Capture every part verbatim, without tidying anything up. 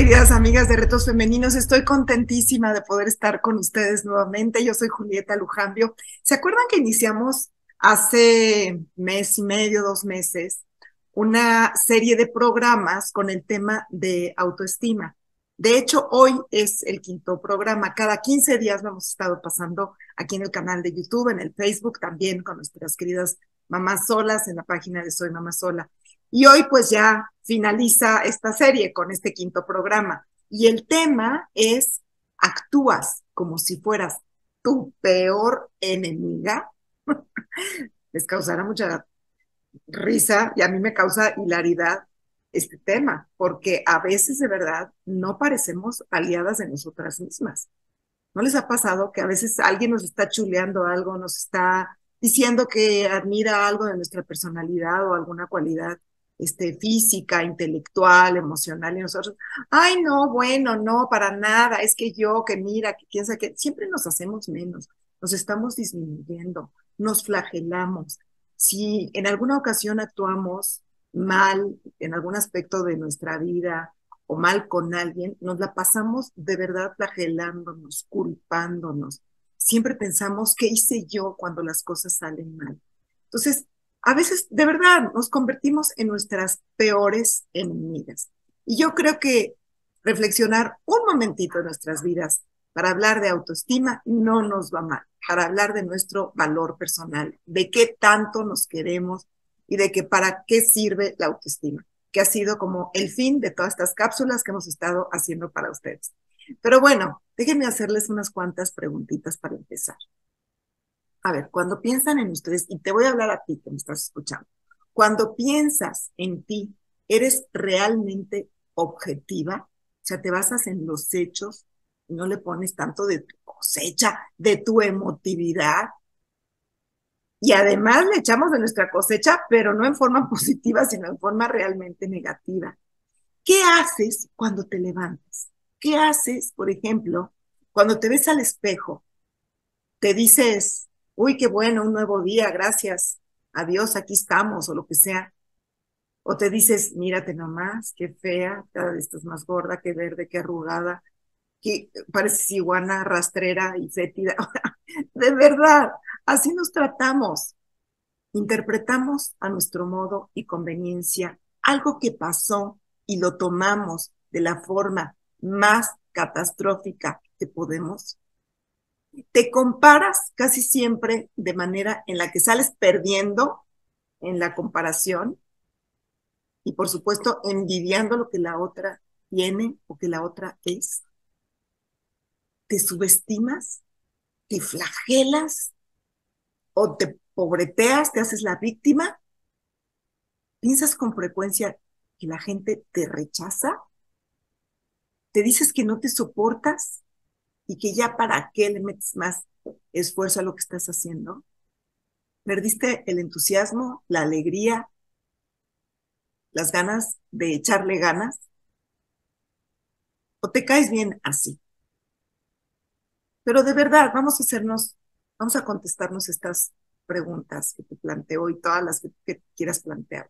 queridas amigas de Retos Femeninos, estoy contentísima de poder estar con ustedes nuevamente. Yo soy Julieta Lujambio. ¿Se acuerdan que iniciamos hace mes y medio, dos meses, una serie de programas con el tema de autoestima? De hecho, hoy es el quinto programa. Cada quince días lo hemos estado pasando aquí en el canal de YouTube, en el Facebook, también con nuestras queridas mamás solas, en la página de Soy Mamá Sola. Y hoy pues ya finaliza esta serie con este quinto programa. Y el tema es, ¿actúas como si fueras tu peor enemiga? Les causará mucha risa y a mí me causa hilaridad este tema, porque a veces de verdad no parecemos aliadas de nosotras mismas. ¿No les ha pasado que a veces alguien nos está chuleando algo, nos está diciendo que admira algo de nuestra personalidad o alguna cualidad este, física, intelectual, emocional, y nosotros, ay, no, bueno, no, para nada, es que yo, que mira, que piensa que siempre nos hacemos menos, nos estamos disminuyendo, nos flagelamos. Si en alguna ocasión actuamos mal en algún aspecto de nuestra vida, o mal con alguien, nos la pasamos de verdad flagelándonos, culpándonos. Siempre pensamos, ¿qué hice yo cuando las cosas salen mal? Entonces, a veces, de verdad, nos convertimos en nuestras peores enemigas. Y yo creo que reflexionar un momentito en nuestras vidas para hablar de autoestima no nos va mal, para hablar de nuestro valor personal, de qué tanto nos queremos y de que para qué sirve la autoestima, que ha sido como el fin de todas estas cápsulas que hemos estado haciendo para ustedes. Pero bueno, déjenme hacerles unas cuantas preguntitas para empezar. A ver, cuando piensan en ustedes, y te voy a hablar a ti que me estás escuchando, cuando piensas en ti, ¿eres realmente objetiva? O sea, te basas en los hechos y no le pones tanto de tu cosecha, de tu emotividad. Y además le echamos de nuestra cosecha, pero no en forma positiva, sino en forma realmente negativa. ¿Qué haces cuando te levantas? ¿Qué haces, por ejemplo, cuando te ves al espejo? Te dices, uy, qué bueno, un nuevo día, gracias, adiós, aquí estamos, o lo que sea. O te dices, mírate nomás, qué fea, cada vez estás más gorda, qué verde, qué arrugada, que pareces iguana rastrera y fétida. De verdad, así nos tratamos. Interpretamos a nuestro modo y conveniencia algo que pasó y lo tomamos de la forma más catastrófica que podemos. Te comparas casi siempre de manera en la que sales perdiendo en la comparación y por supuesto envidiando lo que la otra tiene o que la otra es. Te subestimas, te flagelas o te pobreteas, te haces la víctima. ¿Piensas con frecuencia que la gente te rechaza? ¿Te dices que no te soportas y que ya para qué le metes más esfuerzo a lo que estás haciendo? ¿Perdiste el entusiasmo, la alegría, las ganas de echarle ganas? ¿O te caes bien así? Pero de verdad, vamos a hacernos, vamos a contestarnos estas preguntas que te planteo y todas las que, que quieras plantear.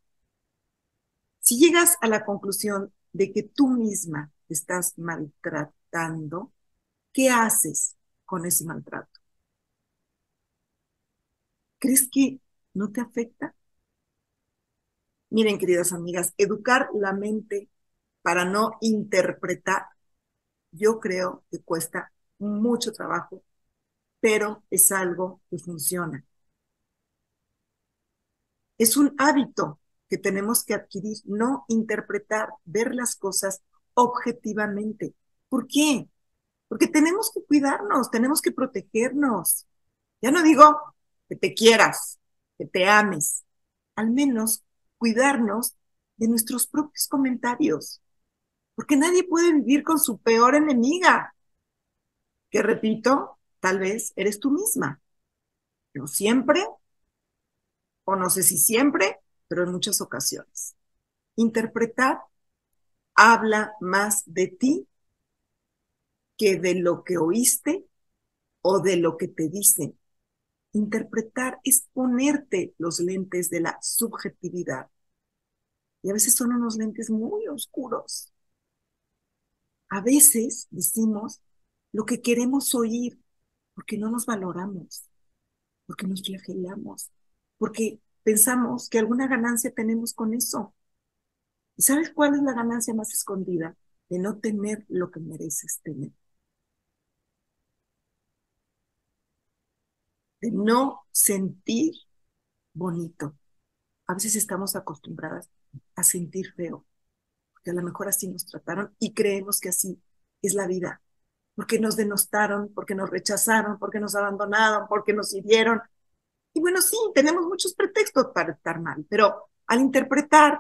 Si llegas a la conclusión de que tú misma te estás maltratando, ¿qué haces con ese maltrato? ¿Crees que no te afecta? Miren, queridas amigas, educar la mente para no interpretar, yo creo que cuesta mucho trabajo, pero es algo que funciona. Es un hábito que tenemos que adquirir, no interpretar, ver las cosas objetivamente. ¿Por qué? Porque tenemos que cuidarnos, tenemos que protegernos. Ya no digo que te quieras, que te ames, al menos cuidarnos de nuestros propios comentarios, porque nadie puede vivir con su peor enemiga, que repito, tal vez eres tú misma, no siempre, o no sé si siempre, pero en muchas ocasiones. Interpretar habla más de ti que de lo que oíste o de lo que te dicen. Interpretar es ponerte los lentes de la subjetividad. Y a veces son unos lentes muy oscuros. A veces decimos lo que queremos oír porque no nos valoramos, porque nos flagelamos, porque pensamos que alguna ganancia tenemos con eso. ¿Y sabes cuál es la ganancia más escondida? De no tener lo que mereces tener, de no sentir bonito. A veces estamos acostumbradas a sentir feo, porque a lo mejor así nos trataron y creemos que así es la vida, porque nos denostaron, porque nos rechazaron, porque nos abandonaron, porque nos hirieron. Y bueno, sí, tenemos muchos pretextos para estar mal, pero al interpretar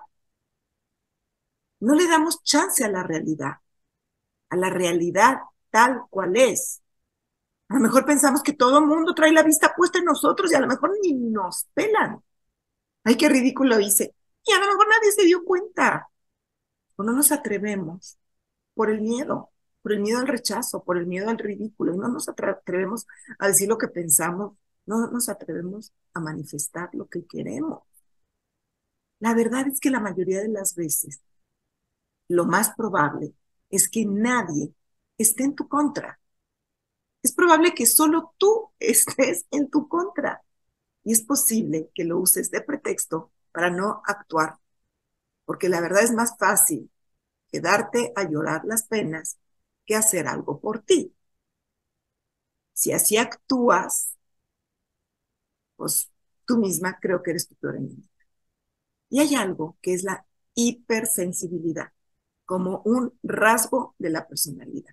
no le damos chance a la realidad, a la realidad tal cual es. A lo mejor pensamos que todo el mundo trae la vista puesta en nosotros y a lo mejor ni nos pelan. Ay, qué ridículo hice. Y a lo mejor nadie se dio cuenta. O no nos atrevemos por el miedo, por el miedo al rechazo, por el miedo al ridículo. Y no nos atrevemos a decir lo que pensamos, no nos atrevemos a manifestar lo que queremos. La verdad es que la mayoría de las veces, lo más probable es que nadie esté en tu contra. Es probable que solo tú estés en tu contra. Y es posible que lo uses de pretexto para no actuar, porque la verdad es más fácil quedarte a llorar las penas que hacer algo por ti. Si así actúas, pues tú misma creo que eres tu peor enemigo. Y hay algo que es la hipersensibilidad, como un rasgo de la personalidad.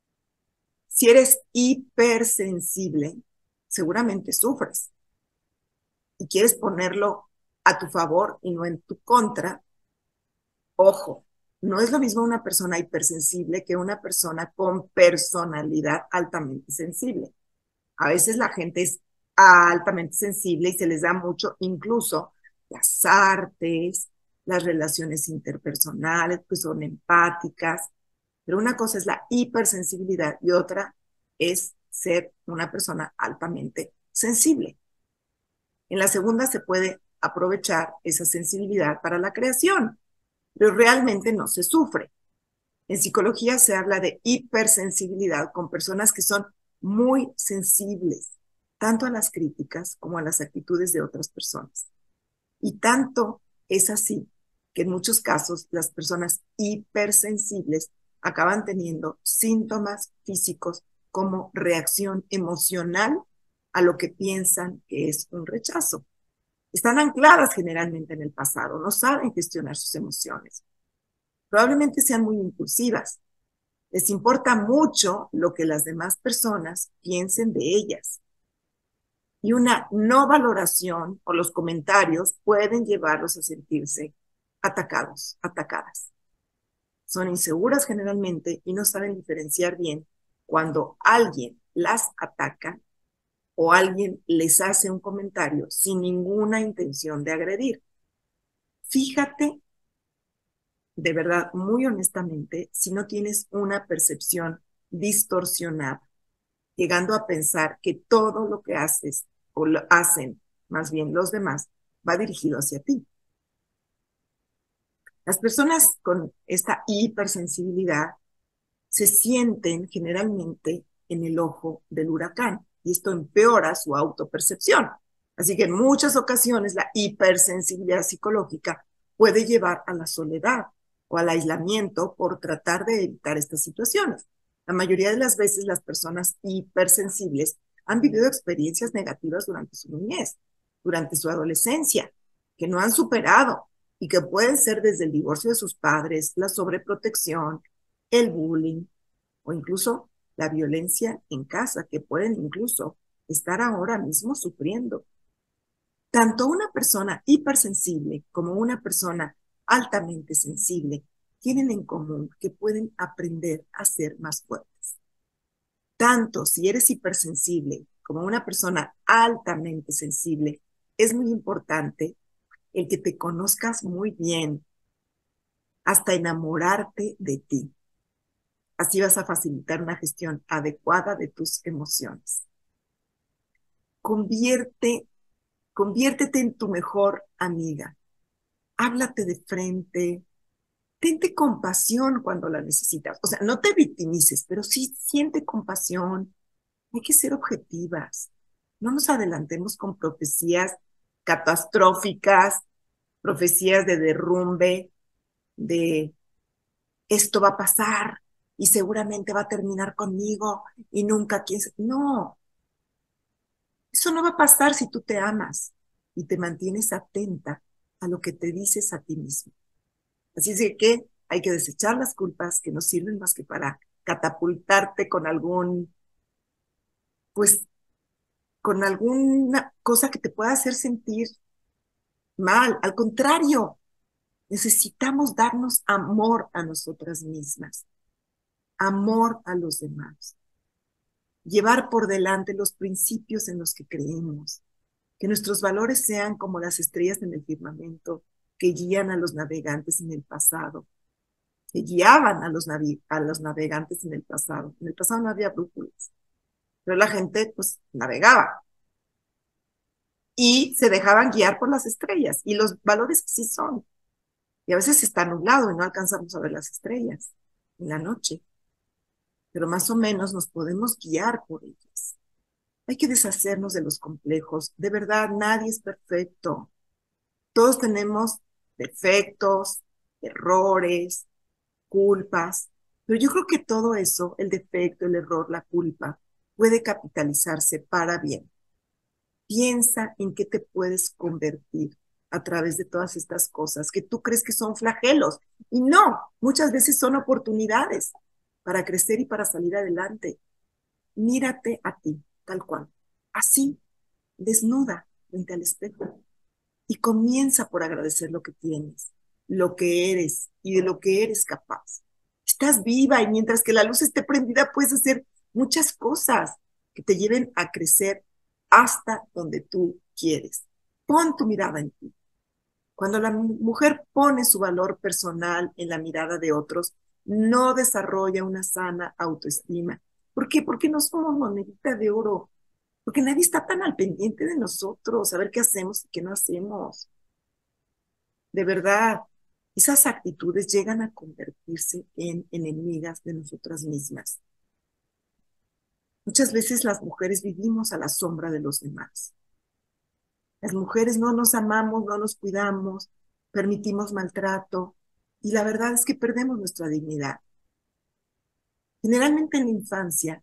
Si eres hipersensible, seguramente sufres y quieres ponerlo a tu favor y no en tu contra. Ojo, no es lo mismo una persona hipersensible que una persona con personalidad altamente sensible. A veces la gente es altamente sensible y se les da mucho, incluso las artes, las relaciones interpersonales, pues son empáticas, pero una cosa es la hipersensibilidad y otra es ser una persona altamente sensible. En la segunda se puede aprovechar esa sensibilidad para la creación, pero realmente no se sufre. En psicología se habla de hipersensibilidad con personas que son muy sensibles, tanto a las críticas como a las actitudes de otras personas. Y tanto es así que en muchos casos las personas hipersensibles acaban teniendo síntomas físicos como reacción emocional a lo que piensan que es un rechazo. Están ancladas generalmente en el pasado, no saben gestionar sus emociones. Probablemente sean muy impulsivas. Les importa mucho lo que las demás personas piensen de ellas. Y una no valoración o los comentarios pueden llevarlos a sentirse atacados, atacadas. Son inseguras generalmente y no saben diferenciar bien cuando alguien las ataca o alguien les hace un comentario sin ninguna intención de agredir. Fíjate, de verdad, muy honestamente, si no tienes una percepción distorsionada, llegando a pensar que todo lo que haces o lo hacen más bien los demás va dirigido hacia ti. Las personas con esta hipersensibilidad se sienten generalmente en el ojo del huracán y esto empeora su autopercepción. Así que en muchas ocasiones la hipersensibilidad psicológica puede llevar a la soledad o al aislamiento por tratar de evitar estas situaciones. La mayoría de las veces las personas hipersensibles han vivido experiencias negativas durante su niñez, durante su adolescencia, que no han superado y que pueden ser desde el divorcio de sus padres, la sobreprotección, el bullying o incluso la violencia en casa, que pueden incluso estar ahora mismo sufriendo. Tanto una persona hipersensible como una persona altamente sensible tienen en común que pueden aprender a ser más fuertes. Tanto si eres hipersensible como una persona altamente sensible, es muy importante el que te conozcas muy bien, hasta enamorarte de ti. Así vas a facilitar una gestión adecuada de tus emociones. Convierte, conviértete en tu mejor amiga. Háblate de frente, Tente compasión cuando la necesitas. O sea, no te victimices, pero sí siente compasión. Hay que ser objetivas. No nos adelantemos con profecías catastróficas, profecías de derrumbe, de esto va a pasar y seguramente va a terminar conmigo y nunca quién se... No, eso no va a pasar si tú te amas y te mantienes atenta a lo que te dices a ti mismo. Así es de que hay que desechar las culpas que no sirven más que para catapultarte con algún, pues, con alguna cosa que te pueda hacer sentir mal. Al contrario, necesitamos darnos amor a nosotras mismas, amor a los demás, llevar por delante los principios en los que creemos, que nuestros valores sean como las estrellas en el firmamento que guían a los navegantes en el pasado, que guiaban a los, navi a los navegantes en el pasado. En el pasado no había brújulas, pero la gente pues navegaba y se dejaban guiar por las estrellas, y los valores sí son. Y a veces está nublado y no alcanzamos a ver las estrellas en la noche, pero más o menos nos podemos guiar por ellas. Hay que deshacernos de los complejos. De verdad, nadie es perfecto. Todos tenemos defectos, errores, culpas, pero yo creo que todo eso, el defecto, el error, la culpa, puede capitalizarse para bien. Piensa en qué te puedes convertir a través de todas estas cosas que tú crees que son flagelos. Y no, muchas veces son oportunidades para crecer y para salir adelante. Mírate a ti, tal cual, así, desnuda frente al espejo. Y comienza por agradecer lo que tienes, lo que eres y de lo que eres capaz. Estás viva, y mientras que la luz esté prendida puedes hacer muchas cosas que te lleven a crecer hasta donde tú quieres. Pon tu mirada en ti. Cuando la mujer pone su valor personal en la mirada de otros, no desarrolla una sana autoestima. ¿Por qué? Porque no somos monedita de oro, porque nadie está tan al pendiente de nosotros, a ver qué hacemos y qué no hacemos. De verdad, esas actitudes llegan a convertirse en enemigas de nosotras mismas. Muchas veces las mujeres vivimos a la sombra de los demás. Las mujeres no nos amamos, no nos cuidamos, permitimos maltrato, y la verdad es que perdemos nuestra dignidad. Generalmente en la infancia,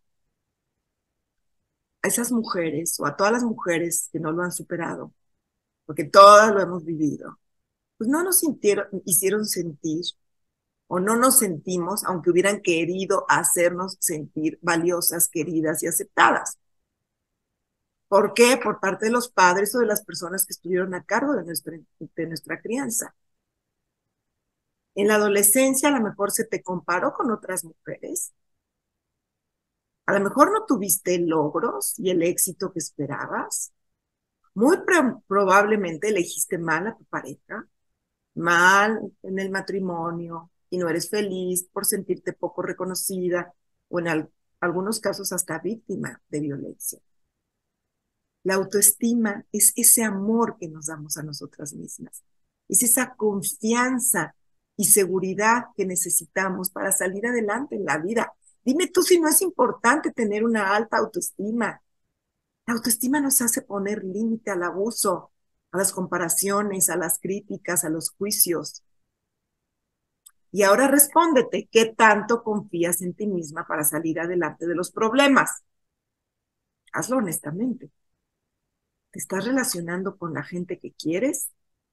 a esas mujeres o a todas las mujeres que no lo han superado, porque todas lo hemos vivido, pues no nos sintieron, hicieron sentir, o no nos sentimos, aunque hubieran querido hacernos sentir valiosas, queridas y aceptadas. ¿Por qué? Por parte de los padres o de las personas que estuvieron a cargo de nuestra, de nuestra crianza. En la adolescencia a lo mejor se te comparó con otras mujeres. A lo mejor no tuviste logros y el éxito que esperabas. Muy probablemente elegiste mal a tu pareja, mal en el matrimonio, y no eres feliz por sentirte poco reconocida, o en al algunos casos hasta víctima de violencia. La autoestima es ese amor que nos damos a nosotras mismas, es esa confianza y seguridad que necesitamos para salir adelante en la vida. Dime tú si no es importante tener una alta autoestima. La autoestima nos hace poner límite al abuso, a las comparaciones, a las críticas, a los juicios. Y ahora respóndete, ¿qué tanto confías en ti misma para salir adelante de los problemas? Hazlo honestamente. ¿Te estás relacionando con la gente que quieres?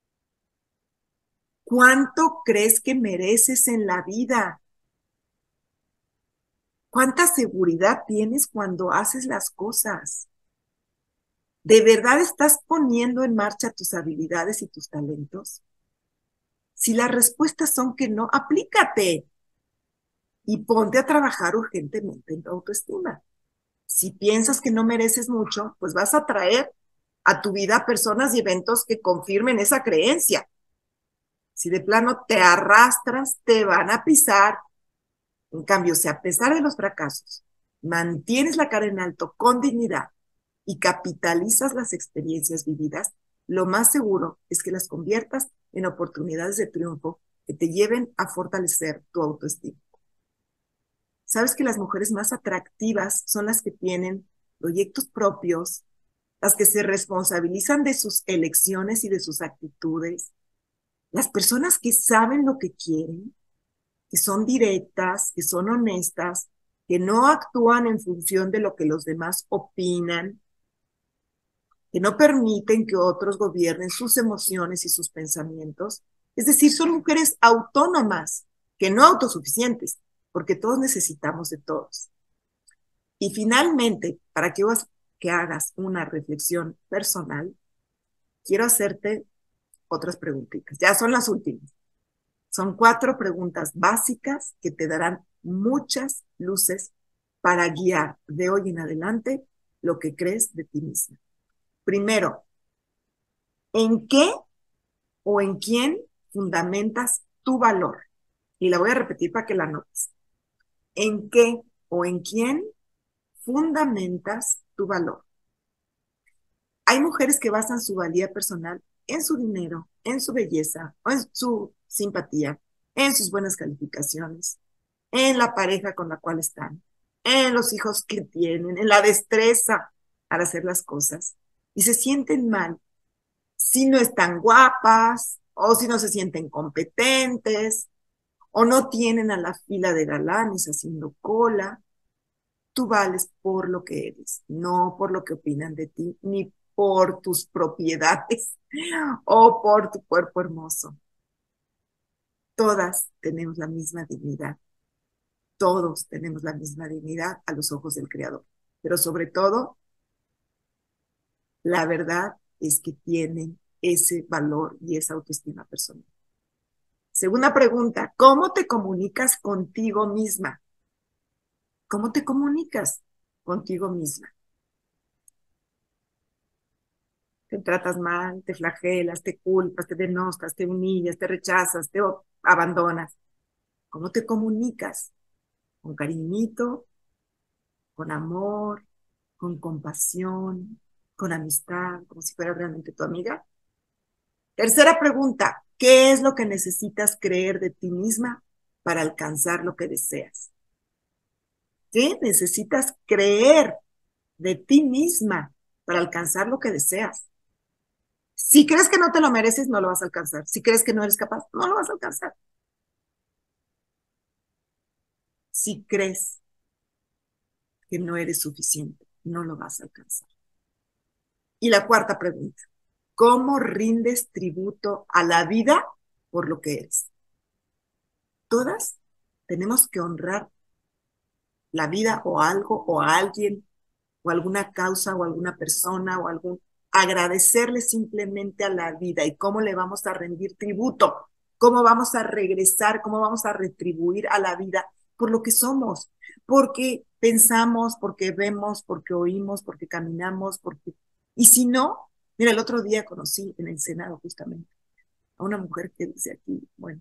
¿Cuánto crees que mereces en la vida? ¿Cuánta seguridad tienes cuando haces las cosas? ¿De verdad estás poniendo en marcha tus habilidades y tus talentos? Si las respuestas son que no, aplícate y ponte a trabajar urgentemente en tu autoestima. Si piensas que no mereces mucho, pues vas a traer a tu vida personas y eventos que confirmen esa creencia. Si de plano te arrastras, te van a pisar. En cambio, si a pesar de los fracasos, mantienes la cara en alto con dignidad y capitalizas las experiencias vividas, lo más seguro es que las conviertas en oportunidades de triunfo que te lleven a fortalecer tu autoestima. Sabes que las mujeres más atractivas son las que tienen proyectos propios, las que se responsabilizan de sus elecciones y de sus actitudes, las personas que saben lo que quieren, que son directas, que son honestas, que no actúan en función de lo que los demás opinan, que no permiten que otros gobiernen sus emociones y sus pensamientos. Es decir, son mujeres autónomas, que no autosuficientes, porque todos necesitamos de todos. Y finalmente, para que, vos, que hagas una reflexión personal, quiero hacerte otras preguntitas. Ya son las últimas. Son cuatro preguntas básicas que te darán muchas luces para guiar de hoy en adelante lo que crees de ti misma. Primero, ¿en qué o en quién fundamentas tu valor? Y la voy a repetir para que la notes. ¿En qué o en quién fundamentas tu valor? Hay mujeres que basan su valía personal en su dinero, en su belleza, o en su simpatía, en sus buenas calificaciones, en la pareja con la cual están, en los hijos que tienen, en la destreza para hacer las cosas. Y se sienten mal si no están guapas, o si no se sienten competentes, o no tienen a la fila de galanes haciendo cola. Tú vales por lo que eres, no por lo que opinan de ti, ni por tus propiedades o por tu cuerpo hermoso. Todas tenemos la misma dignidad. Todos tenemos la misma dignidad a los ojos del Creador. Pero sobre todo, la verdad es que tienen ese valor y esa autoestima personal. Segunda pregunta, ¿cómo te comunicas contigo misma? ¿Cómo te comunicas contigo misma? Te tratas mal, te flagelas, te culpas, te denostas, te humillas, te rechazas, te abandonas. ¿Cómo te comunicas? ¿Con cariñito, con amor, con compasión, con amistad, como si fuera realmente tu amiga? Tercera pregunta, ¿qué es lo que necesitas creer de ti misma para alcanzar lo que deseas? ¿Qué necesitas creer de ti misma para alcanzar lo que deseas? Si crees que no te lo mereces, no lo vas a alcanzar. Si crees que no eres capaz, no lo vas a alcanzar. Si crees que no eres suficiente, no lo vas a alcanzar. Y la cuarta pregunta, ¿cómo rindes tributo a la vida por lo que eres? Todas tenemos que honrar la vida o algo o a alguien o alguna causa o alguna persona o algún agradecerle simplemente a la vida. ¿Y cómo le vamos a rendir tributo? ¿Cómo vamos a regresar? ¿Cómo vamos a retribuir a la vida por lo que somos? Porque pensamos, porque vemos, porque oímos, porque caminamos, porque... Y si no, mira, el otro día conocí en el Senado justamente a una mujer que dice aquí, bueno,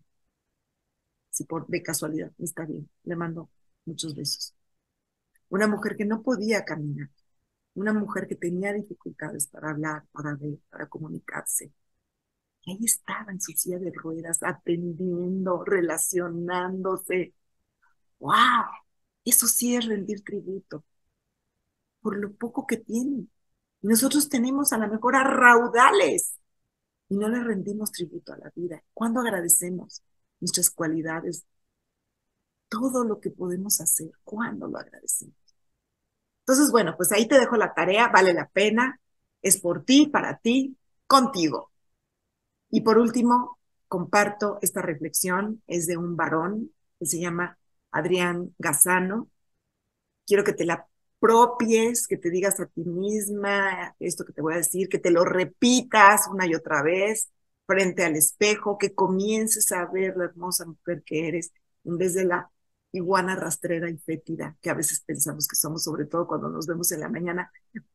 si por de casualidad está bien, le mando muchos besos. Una mujer que no podía caminar, una mujer que tenía dificultades para hablar, para ver, para comunicarse. Y ahí estaba en su silla de ruedas, atendiendo, relacionándose. ¡Wow! Eso sí es rendir tributo por lo poco que tienen. Y nosotros tenemos a lo mejor a raudales y no le rendimos tributo a la vida. ¿Cuándo agradecemos nuestras cualidades? Todo lo que podemos hacer, ¿cuándo lo agradecemos? Entonces, bueno, pues ahí te dejo la tarea, vale la pena, es por ti, para ti, contigo. Y por último, comparto esta reflexión, es de un varón que se llama Adrián Gazzano. Quiero que te la apropies, que te digas a ti misma esto que te voy a decir, que te lo repitas una y otra vez frente al espejo, que comiences a ver la hermosa mujer que eres en vez de la iguana rastrera y fétida que a veces pensamos que somos, sobre todo cuando nos vemos en la mañana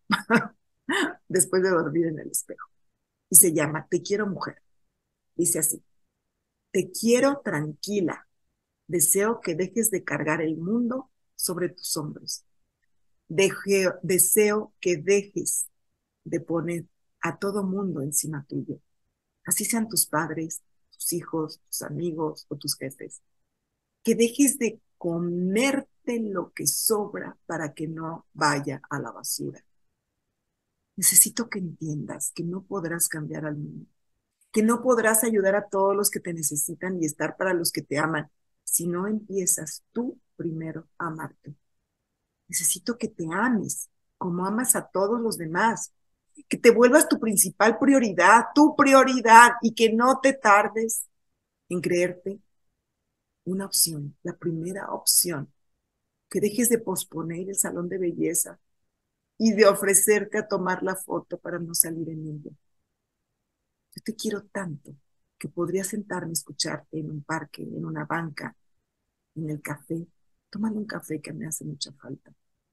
después de dormir en el espejo. Y se llama Te quiero mujer. Dice así, te quiero tranquila, deseo que dejes de cargar el mundo sobre tus hombros. Deje, deseo que dejes de poner a todo mundo encima tuyo. Así sean tus padres, tus hijos, tus amigos o tus jefes. Que dejes de comerte lo que sobra para que no vaya a la basura. Necesito que entiendas que no podrás cambiar al mundo, que no podrás ayudar a todos los que te necesitan y estar para los que te aman si no empiezas tú primero a amarte. Necesito que te ames como amas a todos los demás, que te vuelvas tu principal prioridad, tu prioridad, y que no te tardes en creerte una opción, la primera opción, que dejes de posponer el salón de belleza y de ofrecerte a tomar la foto para no salir en ella. Yo te quiero tanto que podría sentarme a escucharte en un parque, en una banca, en el café, tomando un café que me hace mucha falta.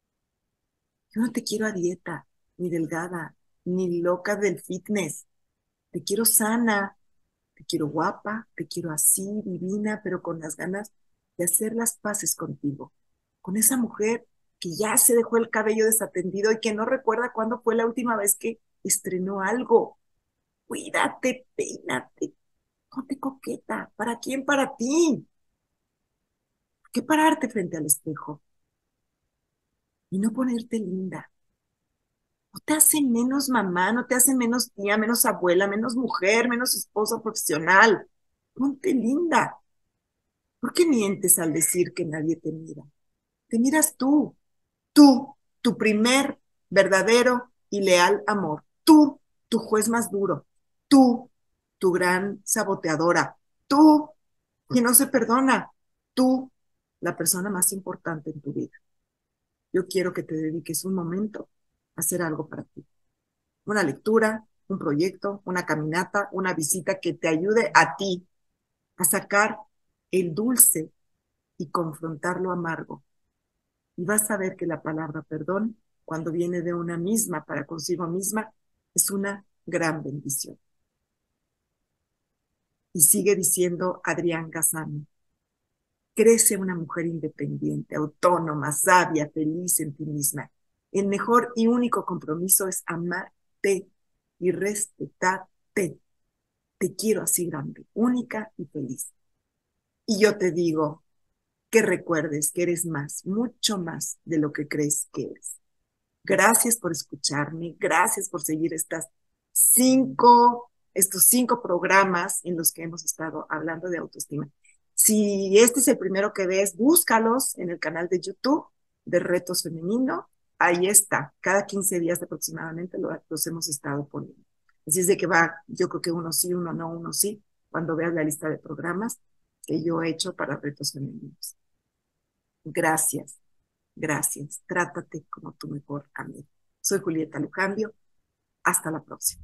Yo no te quiero a dieta, ni delgada, ni loca del fitness. Te quiero sana, te quiero guapa, te quiero así, divina, pero con las ganas de hacer las paces contigo. Con esa mujer que ya se dejó el cabello desatendido y que no recuerda cuándo fue la última vez que estrenó algo. Cuídate, peínate, ponte coqueta. ¿Para quién? Para ti. ¿Por qué pararte frente al espejo y no ponerte linda? No te hace menos mamá, no te hace menos tía, menos abuela, menos mujer, menos esposa profesional. Ponte linda. ¿Por qué mientes al decir que nadie te mira? Te miras tú, tú, tu primer, verdadero y leal amor. Tú, tu juez más duro. Tú, tu gran saboteadora. Tú, quien no se perdona. Tú, la persona más importante en tu vida. Yo quiero que te dediques un momento a hacer algo para ti. Una lectura, un proyecto, una caminata, una visita que te ayude a ti a sacar el dulce y confrontar lo amargo. Y vas a ver que la palabra perdón, cuando viene de una misma para consigo misma, es una gran bendición. Y sigue diciendo Adrián Gazan: crece una mujer independiente, autónoma, sabia, feliz en ti misma. El mejor y único compromiso es amarte y respetarte. Te quiero así grande, única y feliz. Y yo te digo que recuerdes que eres más, mucho más de lo que crees que eres. Gracias por escucharme, gracias por seguir estas cinco, estos cinco programas en los que hemos estado hablando de autoestima. Si este es el primero que ves, búscalos en el canal de YouTube de Retos Femenino. Ahí está, cada quince días aproximadamente lo, los hemos estado poniendo. Así es de que va, yo creo que uno sí, uno no, uno sí, cuando veas la lista de programas que yo he hecho para Retos Femeninos. Gracias, gracias. Trátate como tu mejor amiga. Soy Julieta Lujambio. Hasta la próxima.